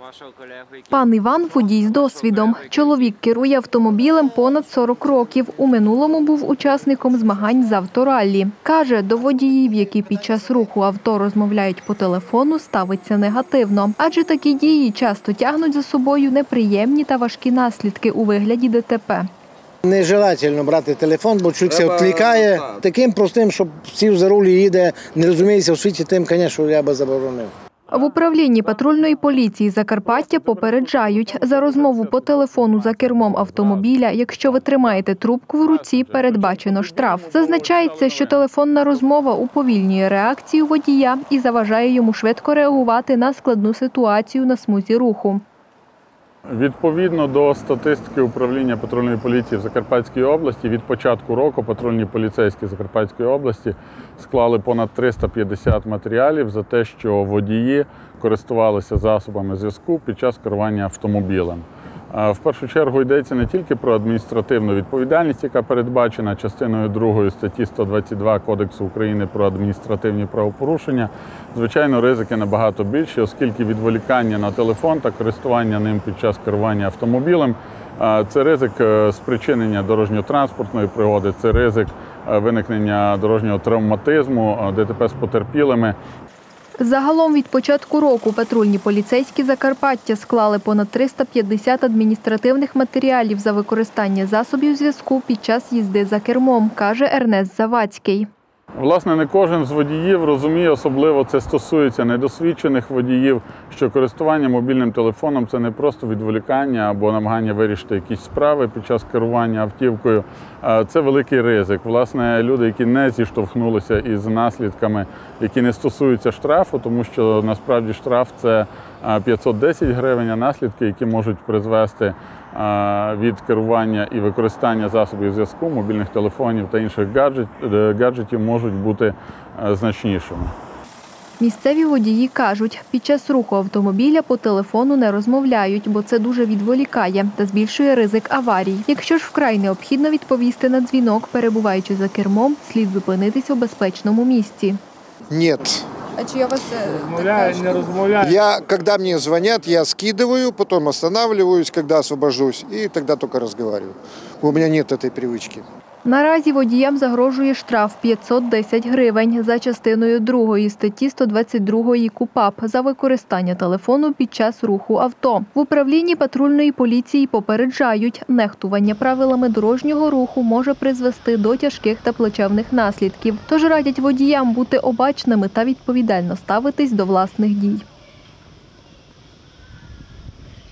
Пан Іван – водій з досвідом. Чоловік керує автомобілем понад 40 років. У минулому був учасником змагань з автораллі. Каже, до водіїв, які під час руху авто розмовляють по телефону, ставиться негативно. Адже такі дії часто тягнуть за собою неприємні та важкі наслідки у вигляді ДТП. Нежелательно брати телефон, бо чоловік се відвлікає. Таким простим, щоб сів за руль і їде, не розуміється в світі, тим, звісно, я би заборонив. В управлінні патрульної поліції Закарпаття попереджають, за розмову по телефону за кермом автомобіля, якщо ви тримаєте трубку в руці, передбачено штраф. Зазначається, що телефонна розмова уповільнює реакцію водія і заважає йому швидко реагувати на складну ситуацію на смузі руху. Відповідно до статистики управління патрульної поліції в Закарпатській області, від початку року патрульні поліцейські Закарпатської області склали понад 350 матеріалів за те, що водії користувалися засобами зв'язку під час керування автомобілем. В першу чергу йдеться не тільки про адміністративну відповідальність, яка передбачена частиною 2 статті 122 Кодексу України про адміністративні правопорушення. Звичайно, ризики набагато більші, оскільки відволікання на телефон та користування ним під час керування автомобілем – це ризик спричинення дорожньо-транспортної пригоди, це ризик виникнення дорожнього травматизму, ДТП з потерпілими. Загалом від початку року патрульні поліцейські Закарпаття склали понад 350 адміністративних матеріалів за використання засобів зв'язку під час їзди за кермом, каже Ернест Завадський. Власне, не кожен з водіїв розуміє, особливо це стосується недосвідчених водіїв, що користування мобільним телефоном – це не просто відволікання або намагання вирішити якісь справи під час керування автівкою. Це великий ризик. Власне, люди, які не зіштовхнулися із наслідками, які не стосуються штрафу, тому що насправді штраф – це 510 гривень, а наслідки, які можуть призвести від керування і використання засобів зв'язку, мобільних телефонів та інших гаджетів можуть бути значнішими. Місцеві водії кажуть, під час руху автомобіля по телефону не розмовляють, бо це дуже відволікає та збільшує ризик аварій. Якщо ж вкрай необхідно відповісти на дзвінок, перебуваючи за кермом, слід зупинитись у безпечному місці. Ні. А чи я вас не розмовляю? Когда мне звонят, я скидываю, потом останавливаюсь, когда освобожусь, и тогда только разговариваю. У меня нет этой привычки. Наразі водіям загрожує штраф 510 гривень за частиною 2 статті 122 КУпАП за використання телефону під час руху авто. В управлінні патрульної поліції попереджають, нехтування правилами дорожнього руху може призвести до тяжких та плачевних наслідків. Тож радять водіям бути обачними та відповідально ставитись до власних дій.